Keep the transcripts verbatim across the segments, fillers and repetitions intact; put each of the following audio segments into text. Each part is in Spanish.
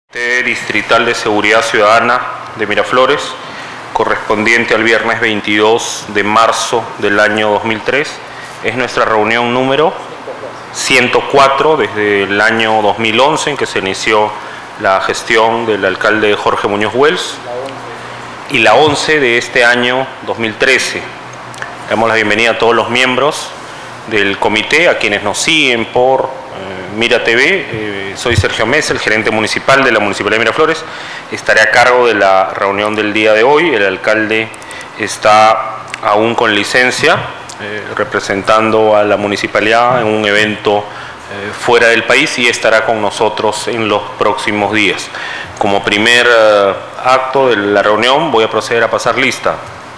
Distrital de Seguridad Ciudadana de Miraflores, correspondiente al viernes veintidós de marzo del año dos mil tres. Es nuestra reunión número ciento cuatro desde el año dos mil once, en que se inició la gestión del alcalde Jorge Muñoz Wells, y la once de este año dos mil trece. Damos la bienvenida a todos los miembros del comité, a quienes nos siguen por eh, Mira T V. Eh, soy Sergio Mesa, el gerente municipal de la Municipalidad de Miraflores. Estaré a cargo de la reunión del día de hoy. El alcalde está aún con licencia, eh, representando a la municipalidad en un evento eh, fuera del país, y estará con nosotros en los próximos días. Como primer eh, acto de la reunión voy a proceder a pasar lista.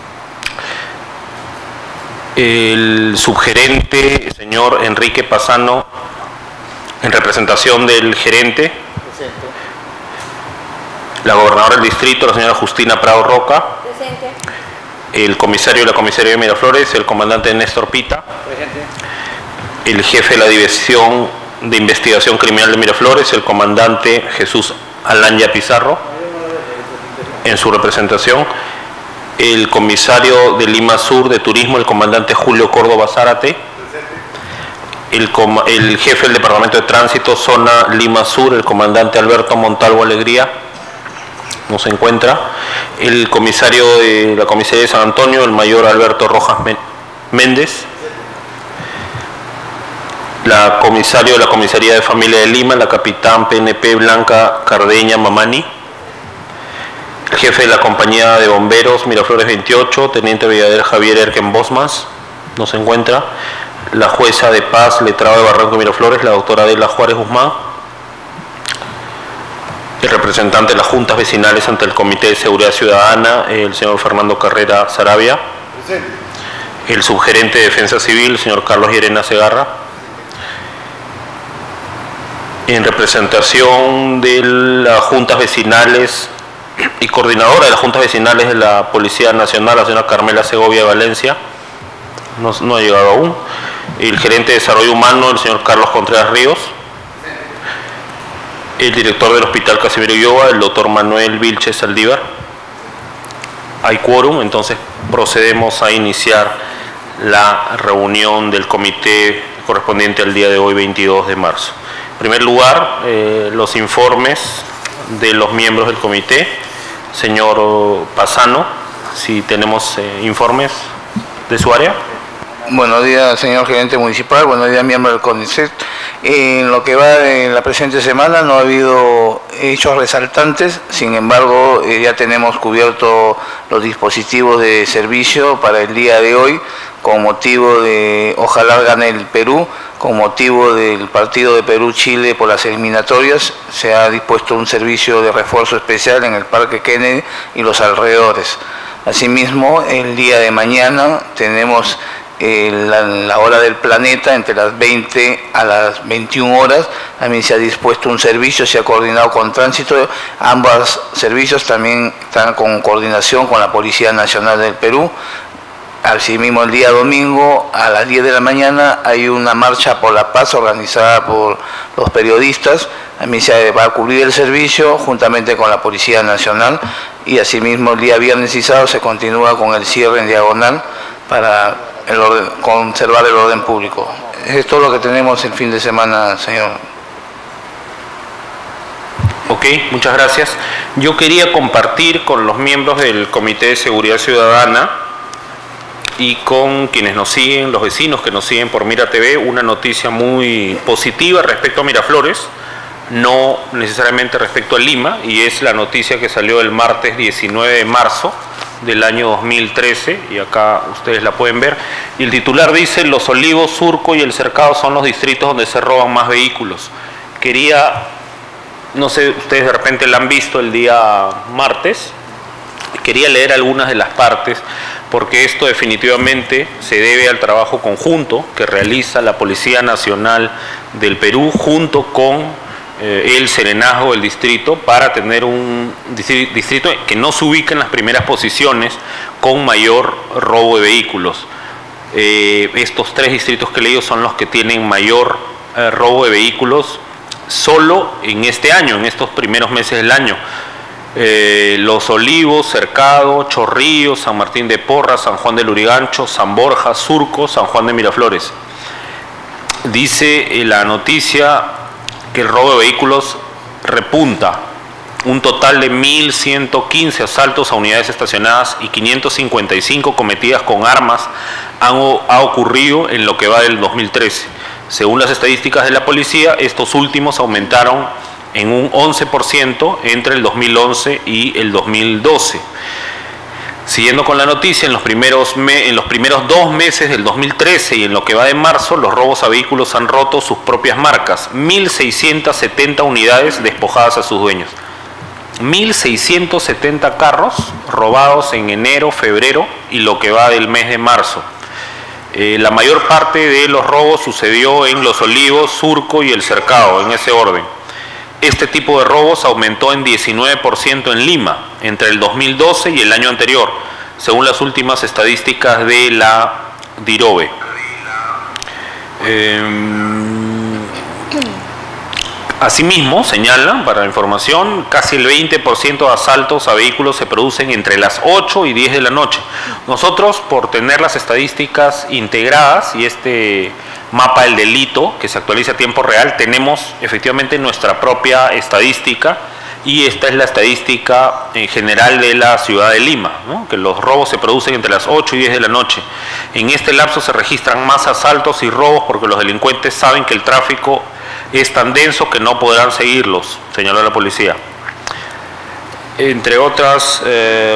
El subgerente, el señor Enrique Pasano, en representación del gerente. Presente. La gobernadora del distrito, la señora Justina Prado Roca. Presente. El comisario de la comisaría de Miraflores, el comandante Néstor Pita. Presente. El jefe de la División de Investigación Criminal de Miraflores, el comandante Jesús Alanya Pizarro, en su representación. El comisario de Lima Sur de Turismo, el comandante Julio Córdoba Zárate. El, el jefe del Departamento de Tránsito, Zona Lima Sur, el comandante Alberto Montalvo Alegría, no se encuentra. El comisario de la comisaría de San Antonio, el mayor Alberto Rojas Méndez. La comisario de la comisaría de Familia de Lima, la capitán P N P Blanca Cardeña Mamani. El jefe de la compañía de bomberos Miraflores veintiocho, teniente brigadier Javier Erken Bosmas, no se encuentra. La jueza de paz, letrado de Barranco Miraflores, la doctora Adela Juárez Guzmán. El representante de las juntas vecinales ante el Comité de Seguridad Ciudadana, el señor Fernando Carrera Sarabia. Presente. El subgerente de Defensa Civil, el señor Carlos Llerena Segarra. En representación de las juntas vecinales y coordinadora de las juntas vecinales de la Policía Nacional, la señora Carmela Segovia Valencia, no, no ha llegado aún. El gerente de Desarrollo Humano, el señor Carlos Contreras Ríos. El director del Hospital Casimiro Ulloa, el doctor Manuel Vilches Saldívar. Hay quórum, entonces procedemos a iniciar la reunión del comité correspondiente al día de hoy, veintidós de marzo. En primer lugar, eh, los informes de los miembros del comité. Señor Pasano, si tenemos eh, informes de su área. Buenos días, señor gerente municipal. Buenos días, miembro del CONICET. En lo que va de la presente semana no ha habido hechos resaltantes. Sin embargo, eh, ya tenemos cubierto los dispositivos de servicio para el día de hoy, con motivo de ojalá gane el Perú, con motivo del partido de Perú-Chile por las eliminatorias. Se ha dispuesto un servicio de refuerzo especial en el Parque Kennedy y los alrededores. Asimismo, el día de mañana tenemos eh, la, la hora del planeta, entre las veinte a las veintiuna horas. También se ha dispuesto un servicio, se ha coordinado con tránsito. Ambos servicios también están con coordinación con la Policía Nacional del Perú. Asimismo, el día domingo a las diez de la mañana hay una marcha por la paz organizada por los periodistas. También se va a cubrir el servicio juntamente con la Policía Nacional, y asimismo el día viernes y sábado se continúa con el cierre en diagonal para el orden, conservar el orden público. Es todo lo que tenemos el fin de semana, señor. Ok, muchas gracias. Yo quería compartir con los miembros del Comité de Seguridad Ciudadana y con quienes nos siguen, los vecinos que nos siguen por Mira T V, una noticia muy positiva respecto a Miraflores, no necesariamente respecto a Lima, y es la noticia que salió el martes diecinueve de marzo del año dos mil trece, y acá ustedes la pueden ver, y el titular dice: Los Olivos, Surco y El Cercado son los distritos donde se roban más vehículos. Quería, no sé, ustedes de repente la han visto el día martes, quería leer algunas de las partes, porque esto definitivamente se debe al trabajo conjunto que realiza la Policía Nacional del Perú junto con eh, el serenazgo del distrito, para tener un distrito que no se ubica en las primeras posiciones con mayor robo de vehículos. Eh, estos tres distritos que he leído son los que tienen mayor eh, robo de vehículos solo en este año, en estos primeros meses del año. Eh, Los Olivos, Cercado, Chorrillos, San Martín de Porras, San Juan del Lurigancho, San Borja, Surco, San Juan de Miraflores. Dice eh, la noticia que el robo de vehículos repunta. Un total de mil ciento quince asaltos a unidades estacionadas y quinientas cincuenta y cinco cometidas con armas han, ha ocurrido en lo que va del dos mil trece. Según las estadísticas de la policía, estos últimos aumentaron en un once por ciento entre el dos mil once y el dos mil doce. Siguiendo con la noticia, en los primeros, me, en los primeros dos meses del dos mil trece y en lo que va de marzo, los robos a vehículos han roto sus propias marcas. mil seiscientas setenta unidades despojadas a sus dueños. mil seiscientos setenta carros robados en enero, febrero y lo que va del mes de marzo. Eh, la mayor parte de los robos sucedió en Los Olivos, Surco y El Cercado, en ese orden. Este tipo de robos aumentó en diecinueve por ciento en Lima entre el dos mil doce y el año anterior, según las últimas estadísticas de la DIROBE. Eh, Asimismo, señalan, para la información, casi el veinte por ciento de asaltos a vehículos se producen entre las ocho y diez de la noche. Nosotros, por tener las estadísticas integradas y este mapa del delito que se actualiza a tiempo real, tenemos efectivamente nuestra propia estadística y esta es la estadística en general de la ciudad de Lima, ¿no? Que los robos se producen entre las ocho y diez de la noche. En este lapso se registran más asaltos y robos porque los delincuentes saben que el tráfico es tan denso que no podrán seguirlos, señaló la policía. Entre otras eh,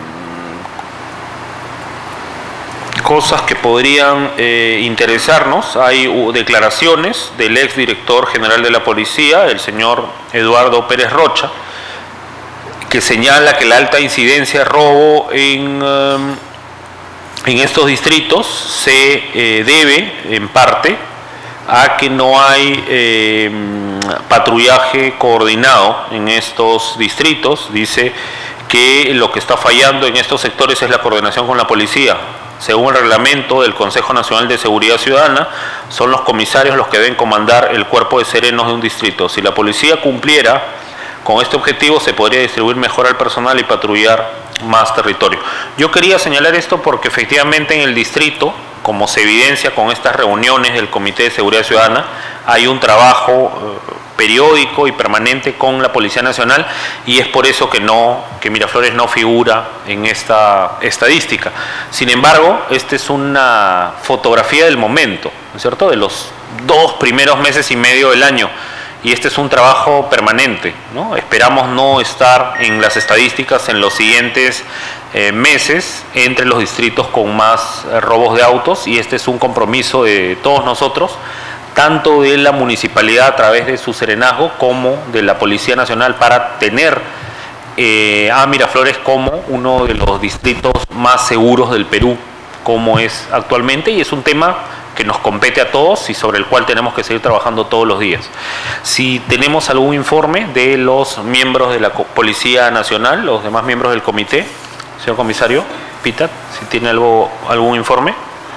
cosas que podrían eh, interesarnos, hay uh, declaraciones del ex director general de la policía, el señor Eduardo Pérez Rocha, que señala que la alta incidencia de robo en, eh, en estos distritos se eh, debe, en parte, a que no hay eh, patrullaje coordinado en estos distritos. Dice que lo que está fallando en estos sectores es la coordinación con la policía. Según el reglamento del Consejo Nacional de Seguridad Ciudadana, son los comisarios los que deben comandar el cuerpo de serenos de un distrito. Si la policía cumpliera con este objetivo, se podría distribuir mejor al personal y patrullar más territorio. Yo quería señalar esto porque efectivamente en el distrito, como se evidencia con estas reuniones del Comité de Seguridad Ciudadana, hay un trabajo eh, periódico y permanente con la Policía Nacional y es por eso que, no, que Miraflores no figura en esta estadística. Sin embargo, esta es una fotografía del momento, ¿no es cierto?, de los dos primeros meses y medio del año. Y este es un trabajo permanente, ¿no? Esperamos no estar en las estadísticas en los siguientes eh, meses entre los distritos con más eh, robos de autos, y este es un compromiso de todos nosotros, tanto de la municipalidad a través de su serenazgo como de la Policía Nacional, para tener eh, a Miraflores como uno de los distritos más seguros del Perú, como es actualmente, y es un tema que nos compete a todos y sobre el cual tenemos que seguir trabajando todos los días. Si tenemos algún informe de los miembros de la Policía Nacional, los demás miembros del comité, señor comisario Pitat, si tiene algo, algún informe.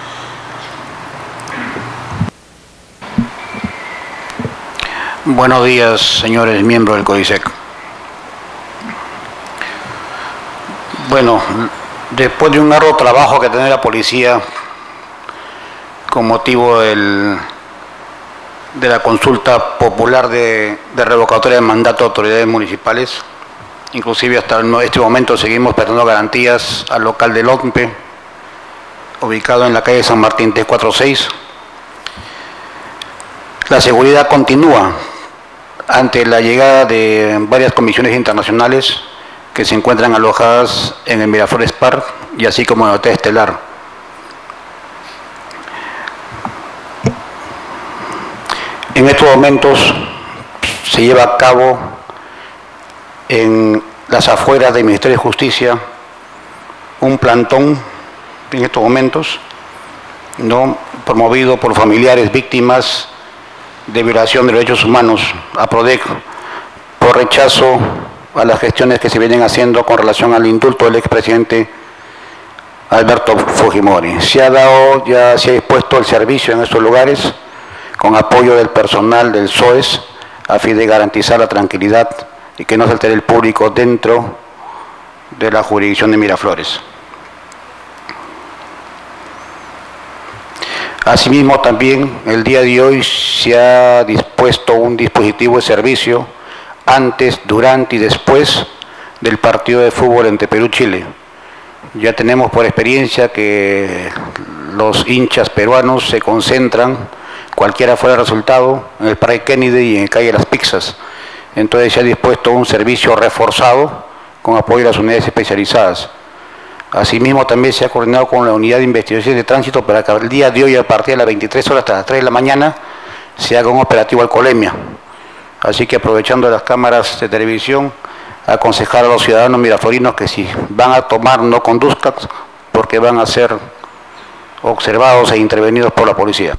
Buenos días, señores miembros del CODISEC. Bueno, después de un arduo trabajo que tiene la policía con motivo del, de la consulta popular de, de revocatoria de mandato de autoridades municipales, inclusive hasta este momento seguimos prestando garantías al local del O M P E, ubicado en la calle San Martín T cuarenta y seis. La seguridad continúa ante la llegada de varias comisiones internacionales que se encuentran alojadas en el Miraflores Park y así como en el Hotel Estelar. En estos momentos se lleva a cabo en las afueras del Ministerio de Justicia un plantón, en estos momentos, ¿no?, promovido por familiares víctimas de violación de derechos humanos, APRODEC, por rechazo a las gestiones que se vienen haciendo con relación al indulto del expresidente Alberto Fujimori. Se ha dado, ya se ha dispuesto el servicio en estos lugares, con apoyo del personal del S O E S, a fin de garantizar la tranquilidad y que no se altere el público dentro de la jurisdicción de Miraflores. Asimismo, también el día de hoy se ha dispuesto un dispositivo de servicio antes, durante y después del partido de fútbol entre Perú y Chile. Ya tenemos por experiencia que los hinchas peruanos se concentran, cualquiera fuera el resultado, en el Parque Kennedy y en el Calle Las Pizzas. Entonces se ha dispuesto un servicio reforzado con apoyo a las unidades especializadas. Asimismo, también se ha coordinado con la Unidad de Investigación de Tránsito para que el día de hoy, a partir de las veintitrés horas hasta las tres de la mañana, se haga un operativo alcoholemia. Así que, aprovechando las cámaras de televisión, aconsejar a los ciudadanos miraflorinos que si van a tomar, no conduzcan, porque van a ser observados e intervenidos por la policía.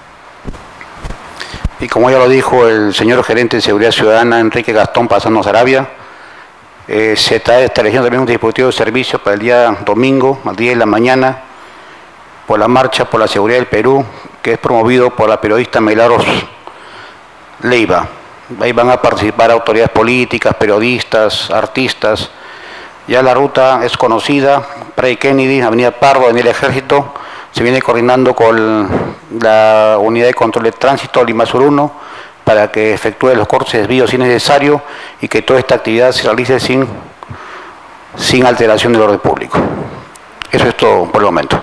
Y como ya lo dijo el señor gerente de Seguridad Ciudadana, Enrique Gastón Pasano Sarabia, eh, se está estableciendo también un dispositivo de servicio para el día domingo, al diez de la mañana, por la Marcha por la Seguridad del Perú, que es promovido por la periodista Milagros Leiva. Ahí van a participar autoridades políticas, periodistas, artistas. Ya la ruta es conocida, Parque Kennedy, Avenida Pardo, en el Ejército. Se viene coordinando con la Unidad de Control de Tránsito, Lima Sur uno, para que efectúe los cortes de desvío si necesario y que toda esta actividad se realice sin, sin alteración del orden público. Eso es todo por el momento.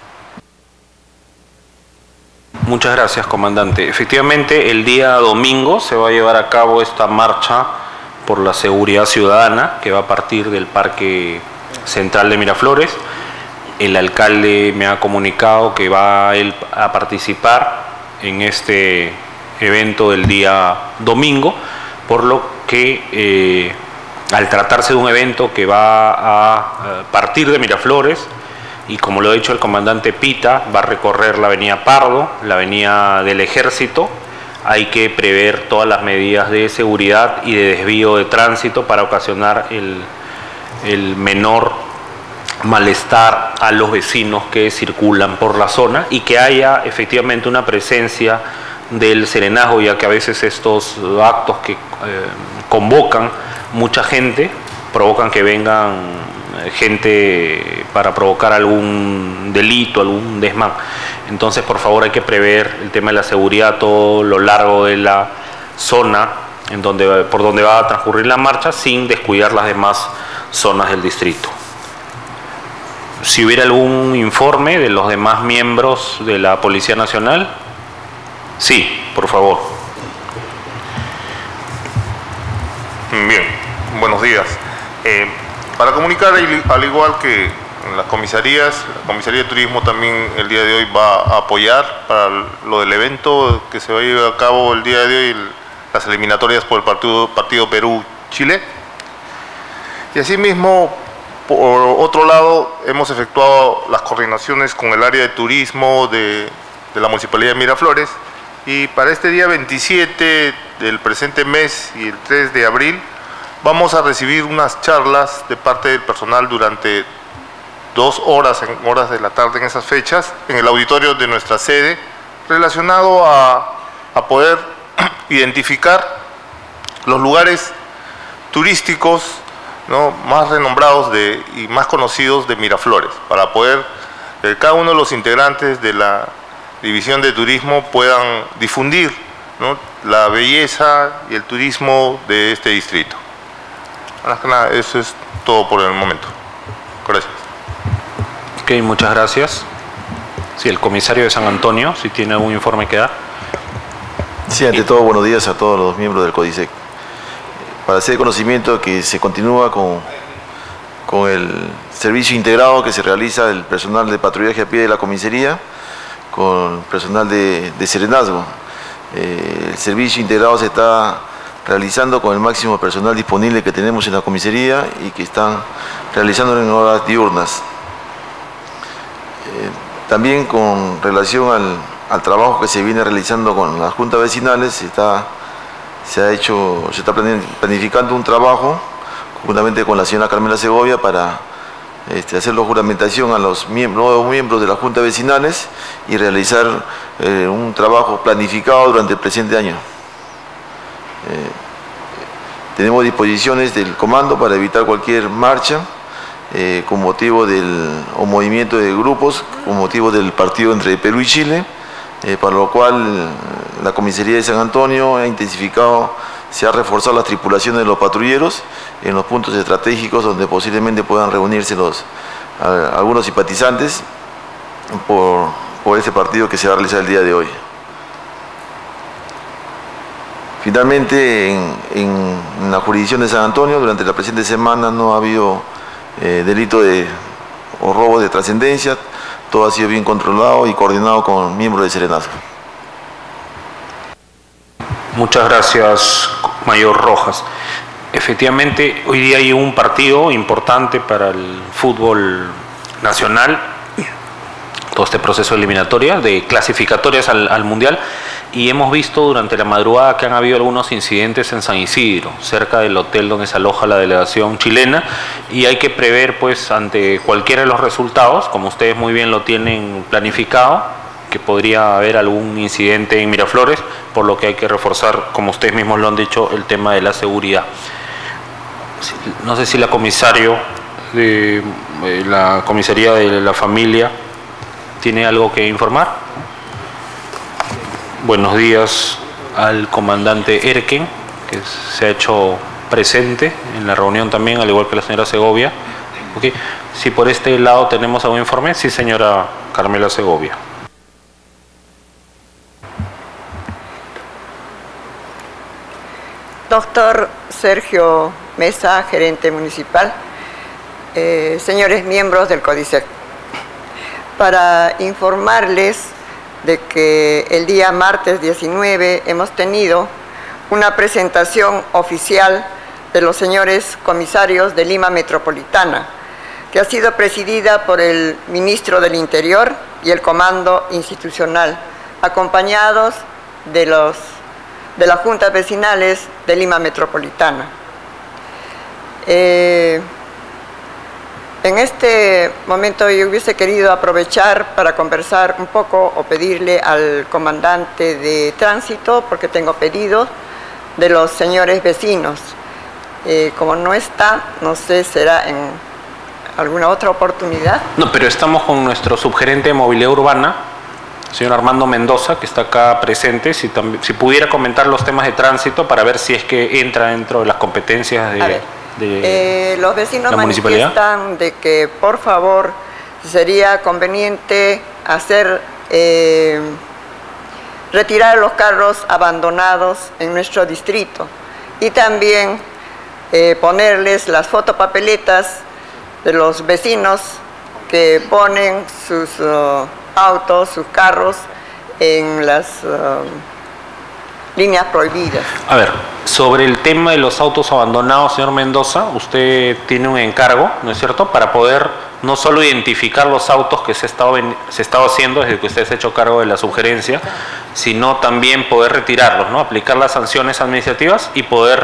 Muchas gracias, comandante. Efectivamente, el día domingo se va a llevar a cabo esta marcha por la seguridad ciudadana que va a partir del Parque Central de Miraflores. El alcalde me ha comunicado que va él a participar en este evento del día domingo, por lo que eh, al tratarse de un evento que va a, a partir de Miraflores, y como lo ha dicho el comandante Pita, va a recorrer la avenida Pardo, la avenida del Ejército, hay que prever todas las medidas de seguridad y de desvío de tránsito para ocasionar el, el menor malestar a los vecinos que circulan por la zona y que haya efectivamente una presencia del serenazgo, ya que a veces estos actos que eh, convocan mucha gente, provocan que vengan gente para provocar algún delito, algún desmán. Entonces, por favor, hay que prever el tema de la seguridad a todo lo largo de la zona en donde, por donde va a transcurrir la marcha, sin descuidar las demás zonas del distrito. Si hubiera algún informe de los demás miembros de la Policía Nacional. Sí, por favor. Bien, buenos días. Eh, para comunicar, al igual que en las comisarías, la Comisaría de Turismo también el día de hoy va a apoyar para lo del evento que se va a llevar a cabo el día de hoy, el, las eliminatorias por el partido, partido Perú-Chile. Y asimismo, por otro lado, hemos efectuado las coordinaciones con el área de turismo de, de la Municipalidad de Miraflores, y para este día veintisiete del presente mes y el tres de abril vamos a recibir unas charlas de parte del personal durante dos horas, en horas de la tarde en esas fechas, en el auditorio de nuestra sede, relacionado a, a poder identificar los lugares turísticos, ¿no?, más renombrados de, y más conocidos de Miraflores, para poder eh, cada uno de los integrantes de la División de Turismo puedan difundir, ¿no?, la belleza y el turismo de este distrito. Más que nada, eso es todo por el momento. Gracias. Ok, muchas gracias. Sí, el comisario de San Antonio, si tiene algún informe que dar. Sí, ante todo, buenos días a todos los miembros del CODISEC. Para hacer conocimiento que se continúa con, con el servicio integrado que se realiza del personal de patrullaje a pie de la comisaría, con personal de, de serenazgo. Eh, el servicio integrado se está realizando con el máximo personal disponible que tenemos en la comisaría y que están realizando en horas diurnas. Eh, también con relación al, al trabajo que se viene realizando con las juntas vecinales, se está, se ha hecho, se está planificando un trabajo juntamente con la señora Carmela Segovia para Este, hacer la juramentación a los miembros, nuevos miembros de las juntas vecinales y realizar eh, un trabajo planificado durante el presente año. Eh, tenemos disposiciones del comando para evitar cualquier marcha eh, con motivo del o movimiento de grupos con motivo del partido entre Perú y Chile, eh, para lo cual la Comisaría de San Antonio ha intensificado, se ha reforzado las tripulaciones de los patrulleros en los puntos estratégicos donde posiblemente puedan reunirse los, a, algunos simpatizantes por, por este partido que se va a realizar el día de hoy. Finalmente, en, en la jurisdicción de San Antonio, durante la presente semana no ha habido eh, delito de, o robo de trascendencia, todo ha sido bien controlado y coordinado con miembros de Serenazgo. Muchas gracias, Mayor Rojas. Efectivamente, hoy día hay un partido importante para el fútbol nacional, todo este proceso de eliminatoria, de clasificatorias al, al Mundial, y hemos visto durante la madrugada que han habido algunos incidentes en San Isidro, cerca del hotel donde se aloja la delegación chilena, y hay que prever, pues, ante cualquiera de los resultados, como ustedes muy bien lo tienen planificado, que podría haber algún incidente en Miraflores, por lo que hay que reforzar, como ustedes mismos lo han dicho, el tema de la seguridad. No sé si la comisario de la comisaría de la familia tiene algo que informar. Buenos días al comandante Erken, que se ha hecho presente en la reunión también, al igual que la señora Segovia. Okay. Si por este lado tenemos algún informe, sí, señora Carmela Segovia. Doctor Sergio Mesa, gerente municipal, eh, señores miembros del CODISEC, para informarles de que el día martes diecinueve hemos tenido una presentación oficial de los señores comisarios de Lima Metropolitana, que ha sido presidida por el ministro del Interior y el Comando Institucional, acompañados de los de las juntas vecinales de Lima Metropolitana. Eh, en este momento yo hubiese querido aprovechar para conversar un poco o pedirle al comandante de tránsito, porque tengo pedidos de los señores vecinos. Eh, como no está, no sé, será en alguna otra oportunidad. No, pero estamos con nuestro subgerente de movilidad urbana, señor Armando Mendoza, que está acá presente, si, si pudiera comentar los temas de tránsito para ver si es que entra dentro de las competencias de, ver, de eh, los vecinos la manifiestan de que, por favor, sería conveniente hacer, eh, retirar los carros abandonados en nuestro distrito y también eh, ponerles las fotopapeletas de los vecinos que ponen sus uh, autos, sus carros en las uh, líneas prohibidas. A ver, sobre el tema de los autos abandonados, señor Mendoza, usted tiene un encargo, ¿no es cierto?, para poder no solo identificar los autos que se ha estado, se ha estado haciendo desde que usted se ha hecho cargo de la sugerencia, sino también poder retirarlos, ¿no?, aplicar las sanciones administrativas y poder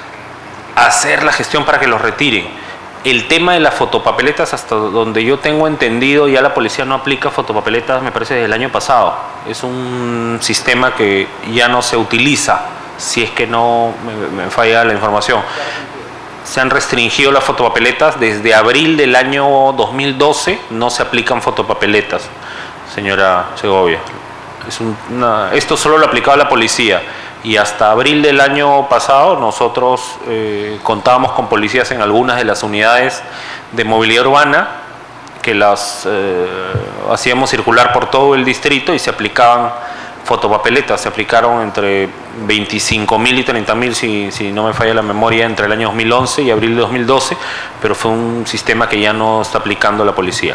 hacer la gestión para que los retiren. El tema de las fotopapeletas, hasta donde yo tengo entendido, ya la policía no aplica fotopapeletas, me parece, desde el año pasado. Es un sistema que ya no se utiliza, si es que no me, me falla la información. Se han restringido las fotopapeletas desde abril del año dos mil doce, no se aplican fotopapeletas, señora Segovia. Es una, esto solo lo aplicaba la policía. Y hasta abril del año pasado nosotros eh, contábamos con policías en algunas de las unidades de movilidad urbana que las eh, hacíamos circular por todo el distrito y se aplicaban fotopapeletas. Se aplicaron entre veinticinco mil y treinta mil, si, si no me falla la memoria, entre el año dos mil once y abril de dos mil doce, pero fue un sistema que ya no está aplicando la policía.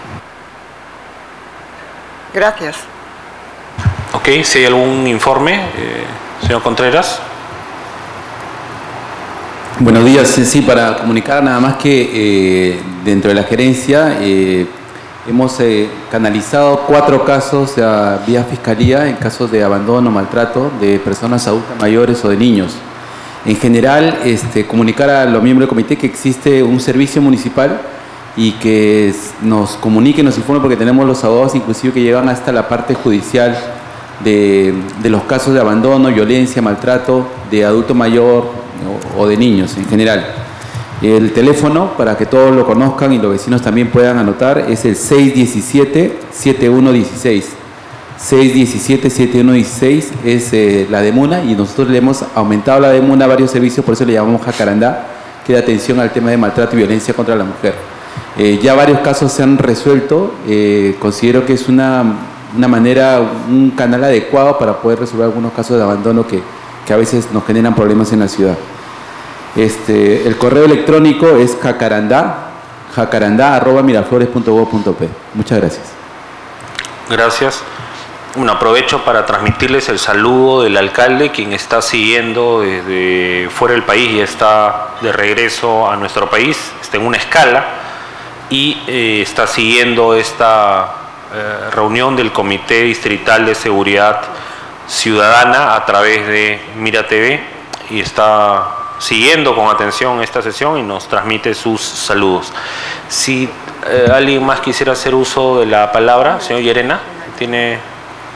Gracias. Ok, si hay algún informe, eh, señor Contreras. Buenos días, sí, para comunicar nada más que eh, dentro de la gerencia eh, hemos eh, canalizado cuatro casos a vía fiscalía en casos de abandono, maltrato de personas adultas mayores o de niños. En general, este, comunicar a los miembros del comité que existe un servicio municipal y que nos comunique, nos informe, porque tenemos los abogados inclusive que llegan hasta la parte judicial de, de los casos de abandono, violencia, maltrato de adulto mayor, o, o de niños en general. El teléfono, para que todos lo conozcan y los vecinos también puedan anotar, es el seis diecisiete, setenta y uno dieciséis. seis diecisiete, setenta y uno dieciséis es eh, la DEMUNA, y nosotros le hemos aumentado la DEMUNA a varios servicios, por eso le llamamos Jacarandá, que da atención al tema de maltrato y violencia contra la mujer. Eh, ya varios casos se han resuelto, eh, considero que es una, una manera, un canal adecuado para poder resolver algunos casos de abandono que, que a veces nos generan problemas en la ciudad. Este, el correo electrónico es jacarandá, jacarandá arroba miraflores punto gob punto pe. Muchas gracias. Gracias. Bueno, aprovecho para transmitirles el saludo del alcalde, quien está siguiendo desde fuera del país y está de regreso a nuestro país, está en una escala y eh, está siguiendo esta eh, reunión del Comité Distrital de Seguridad Ciudadana a través de Mira T V y está siguiendo con atención esta sesión y nos transmite sus saludos. Si eh, alguien más quisiera hacer uso de la palabra, señor Llerena, tiene...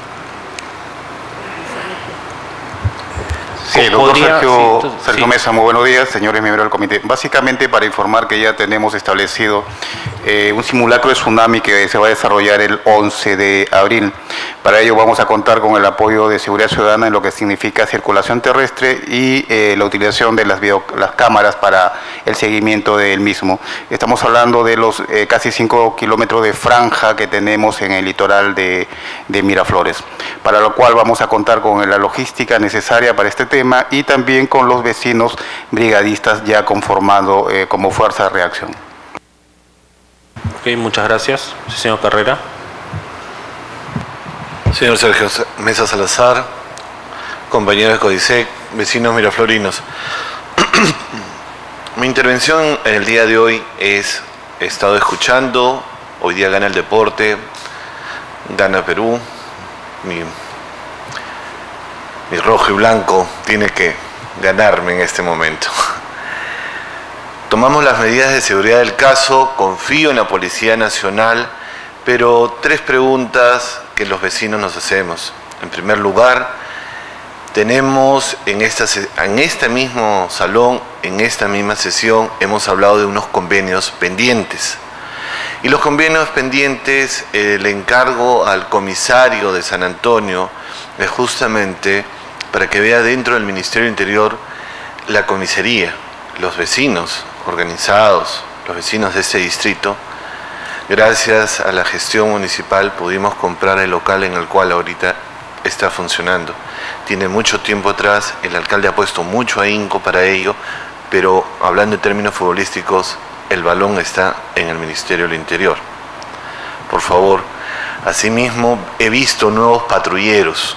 Sí, doctor Podría, Sergio, sí, entonces, Sergio sí. Mesa, muy buenos días, señores miembros del comité. Básicamente para informar que ya tenemos establecido eh, un simulacro de tsunami que se va a desarrollar el once de abril. Para ello vamos a contar con el apoyo de Seguridad Ciudadana en lo que significa circulación terrestre y eh, la utilización de las, video, las cámaras para el seguimiento del mismo. Estamos hablando de los eh, casi cinco kilómetros de franja que tenemos en el litoral de, de Miraflores, para lo cual vamos a contar con la logística necesaria para este tema y también con los vecinos brigadistas ya conformando eh, como fuerza de reacción. Ok, muchas gracias. Señor Carrera. Señor Sergio Mesa Salazar, compañeros de CODISEC, vecinos miraflorinos. Mi intervención en el día de hoy es, he estado escuchando, hoy día gana el deporte, gana Perú, mi, mi rojo y blanco tiene que ganarme en este momento. Tomamos las medidas de seguridad del caso, confío en la Policía Nacional, pero tres preguntas que los vecinos nos hacemos. En primer lugar, tenemos en, esta, en este mismo salón, en esta misma sesión, hemos hablado de unos convenios pendientes. Y los convenios pendientes, eh, le encargo al comisario de San Antonio, es justamente para que vea dentro del Ministerio del Interior la comisaría, los vecinos organizados, los vecinos de este distrito. Gracias a la gestión municipal pudimos comprar el local en el cual ahorita está funcionando. Tiene mucho tiempo atrás, el alcalde ha puesto mucho ahínco para ello, pero hablando en términos futbolísticos, el balón está en el Ministerio del Interior. Por favor, asimismo he visto nuevos patrulleros.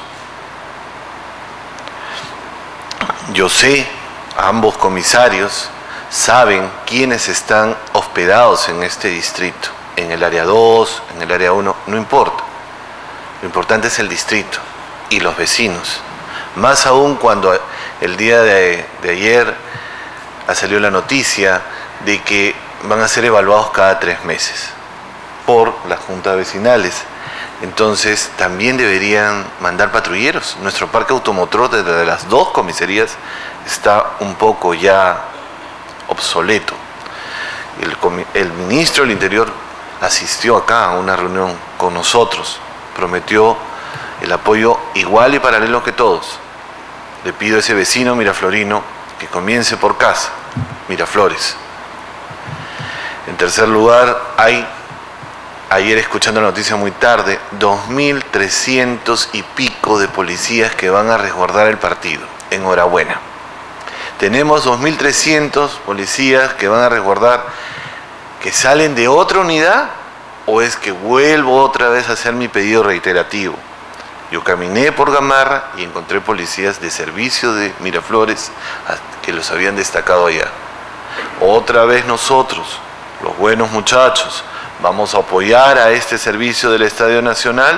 Yo sé, ambos comisarios saben quiénes están hospedados en este distrito, en el área dos, en el área uno, no importa. Lo importante es el distrito y los vecinos. Más aún cuando el día de, de ayer salió la noticia de que van a ser evaluados cada tres meses por las juntas vecinales. Entonces también deberían mandar patrulleros. Nuestro parque automotor desde las dos comisarías está un poco ya obsoleto. El, el ministro del Interior asistió acá a una reunión con nosotros, prometió el apoyo igual y paralelo que todos. Le pido a ese vecino miraflorino que comience por casa, Miraflores. En tercer lugar, hay, ayer escuchando la noticia muy tarde, dos mil trescientos y pico de policías que van a resguardar el partido. Enhorabuena. Tenemos dos mil trescientos policías que van a resguardar, que salen de otra unidad, o es que vuelvo otra vez a hacer mi pedido reiterativo. Yo caminé por Gamarra y encontré policías de servicio de Miraflores que los habían destacado allá. Otra vez nosotros, los buenos muchachos, vamos a apoyar a este servicio del Estadio Nacional.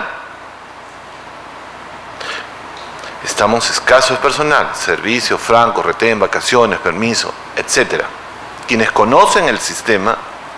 Estamos escasos de personal, servicio, franco, retén, vacaciones, permiso, etcétera. Quienes conocen el sistema,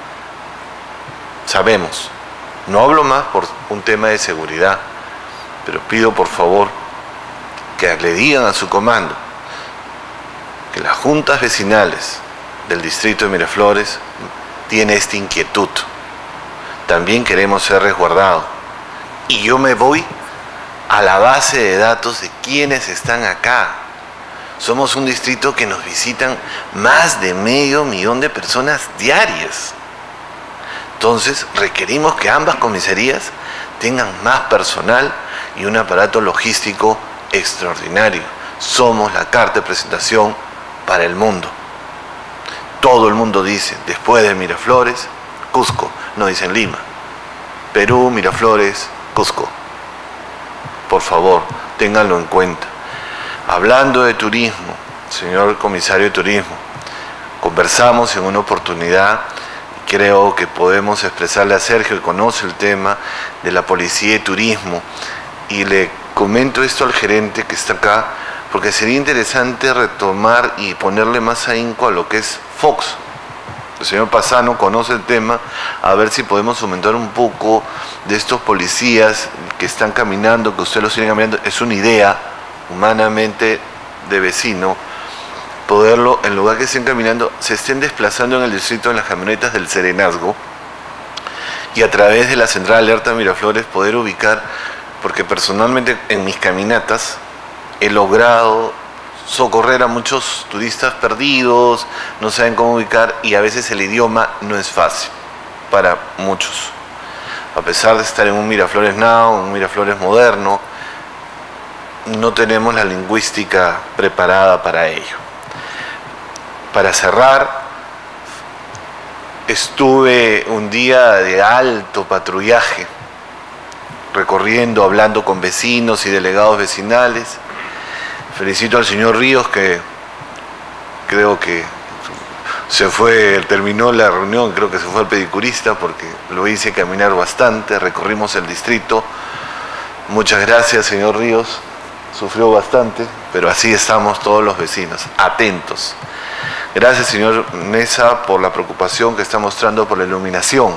sabemos. No hablo más por un tema de seguridad, pero pido por favor que le digan a su comando, que las juntas vecinales del distrito de Miraflores tienen esta inquietud. También queremos ser resguardados. Y yo me voy a la base de datos de quienes están acá. Somos un distrito que nos visitan más de medio millón de personas diarias. Entonces requerimos que ambas comisarías tengan más personal y un aparato logístico extraordinario. Somos la carta de presentación para el mundo. Todo el mundo dice, después de Miraflores, Cusco, no dicen Lima. Perú, Miraflores, Cusco. Por favor, ténganlo en cuenta. Hablando de turismo, señor comisario de turismo, conversamos en una oportunidad, creo que podemos expresarle a Sergio, que conoce el tema de la policía de turismo, y le comento esto al gerente que está acá, porque sería interesante retomar y ponerle más ahínco a lo que es Fox. El señor Pasano conoce el tema, a ver si podemos aumentar un poco de estos policías que están caminando, que ustedes los siguen caminando. Es una idea, humanamente, de vecino, poderlo, en lugar que estén caminando, se estén desplazando en el distrito en las camionetas del Serenazgo, y a través de la central alerta Miraflores poder ubicar, porque personalmente en mis caminatas he logrado socorrer a muchos turistas perdidos, no saben cómo ubicar, y a veces el idioma no es fácil para muchos. A pesar de estar en un Miraflores Now, un Miraflores moderno, no tenemos la lingüística preparada para ello. Para cerrar, estuve un día de alto patrullaje, recorriendo, hablando con vecinos y delegados vecinales. Felicito al señor Ríos, que creo que se fue, terminó la reunión, creo que se fue al pedicurista, porque lo hice caminar bastante, recorrimos el distrito. Muchas gracias, señor Ríos, sufrió bastante, pero así estamos todos los vecinos, atentos. Gracias, señor Nesa, por la preocupación que está mostrando por la iluminación.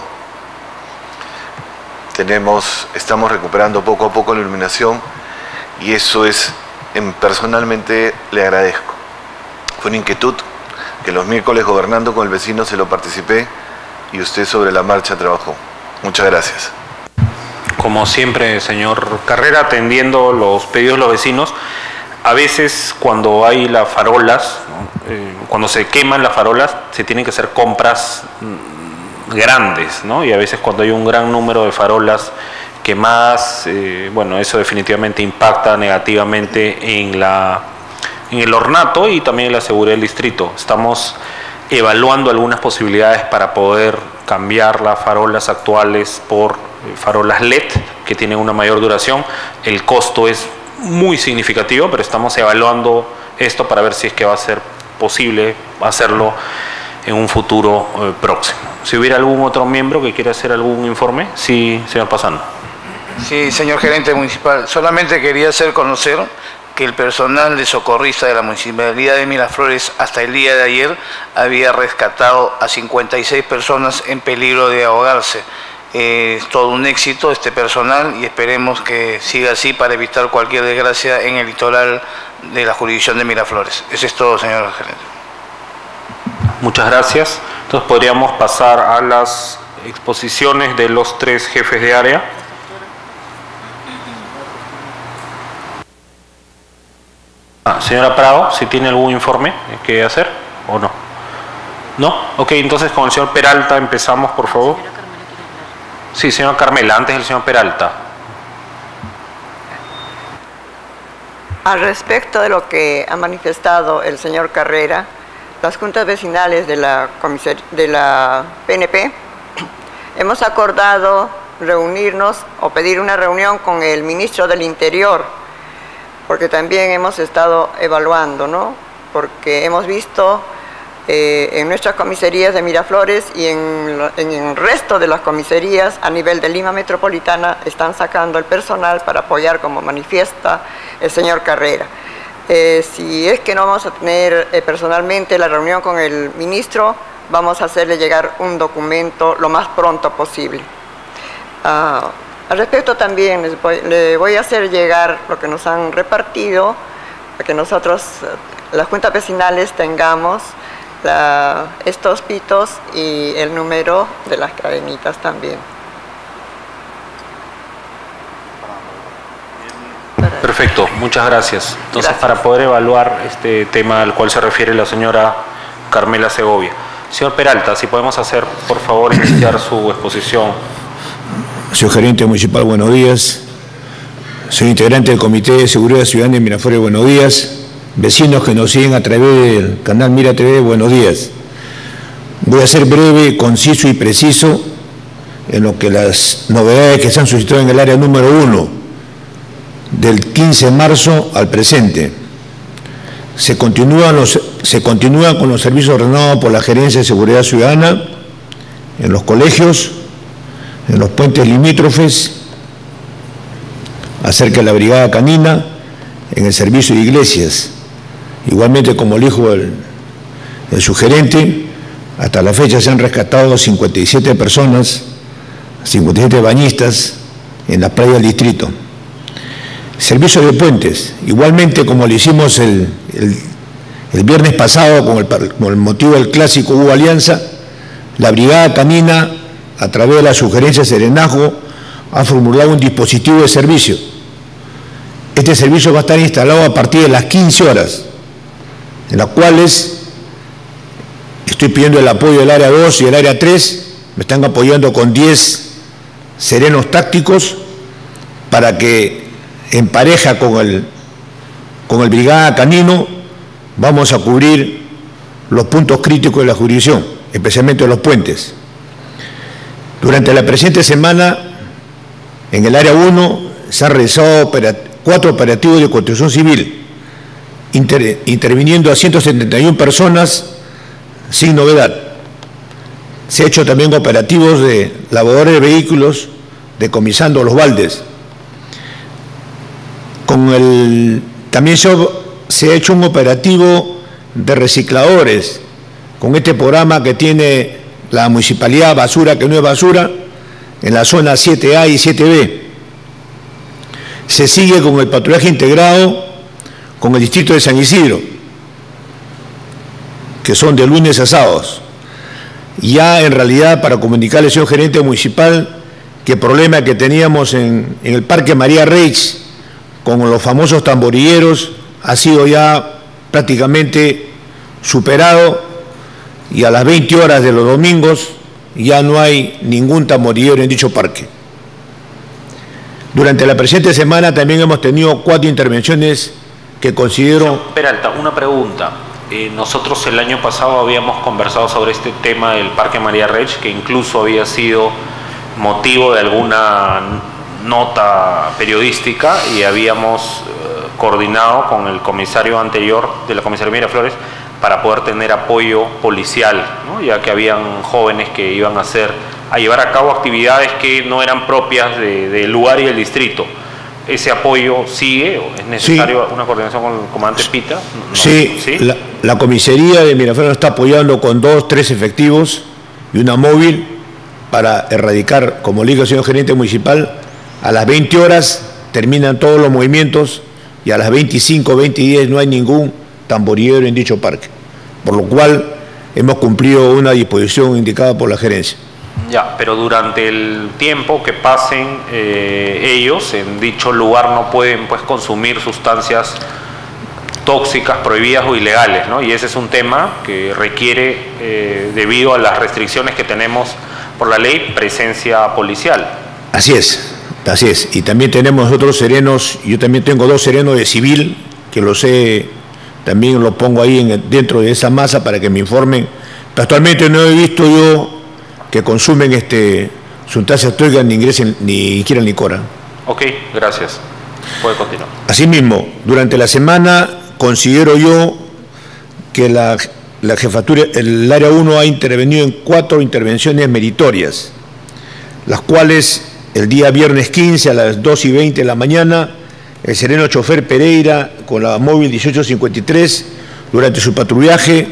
Tenemos, estamos recuperando poco a poco la iluminación, y eso es, en, personalmente le agradezco. Fue una inquietud que los miércoles gobernando con el vecino se lo participé, y usted sobre la marcha trabajó. Muchas gracias. Como siempre, señor Carrera, atendiendo los pedidos de los vecinos. A veces cuando hay las farolas, ¿no? eh, cuando se queman las farolas, se tienen que hacer compras grandes, ¿no? Y a veces cuando hay un gran número de farolas quemadas, eh, bueno, eso definitivamente impacta negativamente en, la, en el ornato y también en la seguridad del distrito. Estamos evaluando algunas posibilidades para poder cambiar las farolas actuales por farolas L E D que tienen una mayor duración. El costo es muy significativo, pero estamos evaluando esto para ver si es que va a ser posible hacerlo en un futuro eh, próximo. Si hubiera algún otro miembro que quiera hacer algún informe, sí, señor Pasano. Sí, señor gerente municipal, solamente quería hacer conocer que el personal de socorrista de la Municipalidad de Miraflores hasta el día de ayer había rescatado a cincuenta y seis personas en peligro de ahogarse. Eh, es todo un éxito este personal, y esperemos que siga así para evitar cualquier desgracia en el litoral de la jurisdicción de Miraflores. Eso es todo, señor gerente. Muchas gracias. Entonces podríamos pasar a las exposiciones de los tres jefes de área. Ah, señora Prado, si tiene algún informe que hacer o no. ¿No? Ok, entonces con el señor Peralta empezamos, por favor. Sí, señora Carmela, antes el señor Peralta. Al respecto de lo que ha manifestado el señor Carrera, las juntas vecinales de la, de la P N P hemos acordado reunirnos o pedir una reunión con el ministro del Interior, porque también hemos estado evaluando, ¿no? Porque hemos visto eh, en nuestras comisarías de Miraflores y en, en el resto de las comisarías a nivel de Lima Metropolitana están sacando el personal para apoyar, como manifiesta el señor Carrera. Eh, si es que no vamos a tener eh, personalmente la reunión con el ministro, vamos a hacerle llegar un documento lo más pronto posible. Uh, al respecto también les voy, le voy a hacer llegar lo que nos han repartido, para que nosotros las juntas vecinales tengamos la, estos pitos y el número de las cadenitas también. Perfecto, muchas gracias. Entonces, Gracias. para poder evaluar este tema al cual se refiere la señora Carmela Segovia. Señor Peralta, si podemos hacer, por favor, iniciar su exposición. Señor Gerente Municipal, buenos días. Soy integrante del Comité de Seguridad Ciudadana de Miraflores, buenos días. Vecinos que nos siguen a través del canal Mira T V, buenos días. Voy a ser breve, conciso y preciso en lo que las novedades que se han suscitado en el área número uno, del quince de marzo al presente. Se continúan, los, se continúan con los servicios ordenados por la Gerencia de Seguridad Ciudadana en los colegios, en los puentes limítrofes, acerca de la Brigada Canina, en el servicio de iglesias. Igualmente, como le dijo el, el sugerente, hasta la fecha se han rescatado cincuenta y siete personas, cincuenta y siete bañistas en la playa del distrito. Servicio de puentes, igualmente como lo hicimos el, el, el viernes pasado con el, con el motivo del clásico Hubo Alianza, la Brigada Canina, a través de la sugerencia de Serenazgo, ha formulado un dispositivo de servicio. Este servicio va a estar instalado a partir de las quince horas, en las cuales estoy pidiendo el apoyo del área dos y el área tres, me están apoyando con diez serenos tácticos para que en pareja con el, con el Brigada Canino vamos a cubrir los puntos críticos de la jurisdicción, especialmente los puentes. Durante la presente semana, en el área uno, se han realizado operat cuatro operativos de construcción civil, inter interviniendo a ciento setenta y una personas sin novedad. Se ha hecho también operativos de lavadores de vehículos, decomisando los baldes. Con el, también se, se ha hecho un operativo de recicladores, con este programa que tiene la municipalidad, basura que no es basura, en la zona siete A y siete B. Se sigue con el patrullaje integrado con el distrito de San Isidro, que son de lunes a sábados. Ya en realidad, para comunicarle al señor gerente municipal que el problema que teníamos en, en el Parque María Reitz con los famosos tamborilleros ha sido ya prácticamente superado, y a las veinte horas de los domingos ya no hay ningún tamborillero en dicho parque. Durante la presente semana también hemos tenido cuatro intervenciones que considero... Peralta, una pregunta. Eh, nosotros el año pasado habíamos conversado sobre este tema del Parque María Reitz, que incluso había sido motivo de alguna nota periodística, y habíamos eh, coordinado con el comisario anterior de la comisaría Miraflores para poder tener apoyo policial, ¿no? Ya que habían jóvenes que iban a hacer, a llevar a cabo actividades que no eran propias de, del lugar y del distrito. ¿Ese apoyo sigue? ¿O es necesario sí. una coordinación con el comandante Pita? No, sí, ¿sí? La, la comisaría de Miraflores está apoyando con dos, tres efectivos y una móvil para erradicar, como le digo, señor gerente municipal, a las veinte horas terminan todos los movimientos y a las veinticinco, veinte y diez no hay ningún tamborillero en dicho parque, por lo cual hemos cumplido una disposición indicada por la gerencia. Ya, pero durante el tiempo que pasen eh, ellos en dicho lugar no pueden pues consumir sustancias tóxicas, prohibidas o ilegales, ¿no? Y ese es un tema que requiere, eh, debido a las restricciones que tenemos por la ley, presencia policial. Así es. Así es, y también tenemos otros serenos, yo también tengo dos serenos de civil, que los he, también los pongo ahí en, dentro de esa masa para que me informen. Pero actualmente no he visto yo que consumen este, sustancias tóxicas ni ingresen, ni inquieran licor. Ok, gracias. Puede continuar. Asimismo, durante la semana considero yo que la, la jefatura, el área uno ha intervenido en cuatro intervenciones meritorias, las cuales... El día viernes quince a las dos y veinte de la mañana, el sereno chofer Pereira con la móvil dieciocho cincuenta y tres, durante su patrullaje,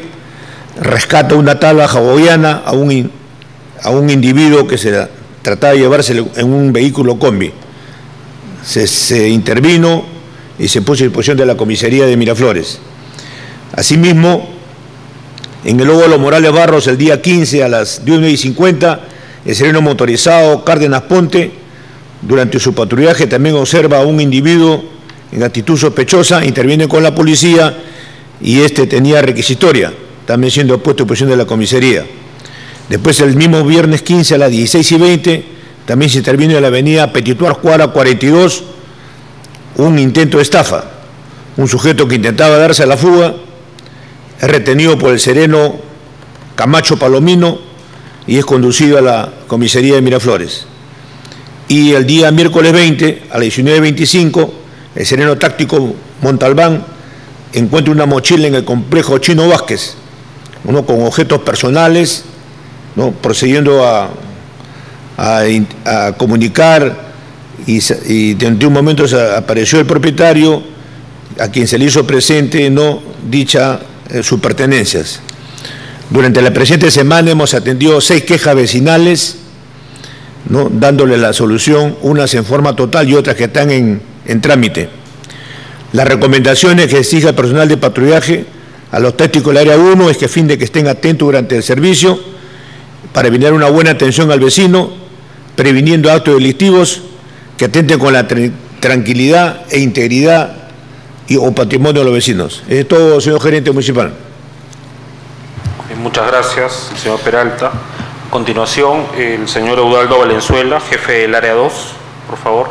rescata una tabla hawaiana a un, a un individuo que se trataba de llevarse en un vehículo combi. Se, se intervino y se puso a disposición de la comisaría de Miraflores. Asimismo, en el Óvalo Morales Barros, el día quince a las diez y cincuenta, el sereno motorizado Cárdenas Ponte, durante su patrullaje, también observa a un individuo en actitud sospechosa, interviene con la policía y este tenía requisitoria, también siendo puesto en posición de la comisaría. Después, el mismo viernes quince a las dieciséis y veinte, también se intervino en la avenida Petituar Cuara cuarenta y dos, un intento de estafa. Un sujeto que intentaba darse a la fuga es retenido por el sereno Camacho Palomino y es conducido a la comisaría de Miraflores. Y el día miércoles veinte, a las diecinueve y veinticinco, el sereno táctico Montalbán encuentra una mochila en el complejo Chino Vázquez, uno con objetos personales, ¿no?, procediendo a, a, a comunicar, y, y de un momento apareció el propietario, a quien se le hizo presente no dicha eh, sus pertenencias. Durante la presente semana hemos atendido seis quejas vecinales, ¿no?, dándole la solución, unas en forma total y otras que están en, en trámite. Las recomendaciones que exige el personal de patrullaje a los tácticos del área uno es que a fin de que estén atentos durante el servicio para brindar una buena atención al vecino, previniendo actos delictivos que atenten con la tra tranquilidad e integridad y, o patrimonio de los vecinos. Es todo, señor gerente municipal. Muchas gracias, señor Peralta. A continuación, el señor Eudaldo Valenzuela, jefe del área dos, por favor.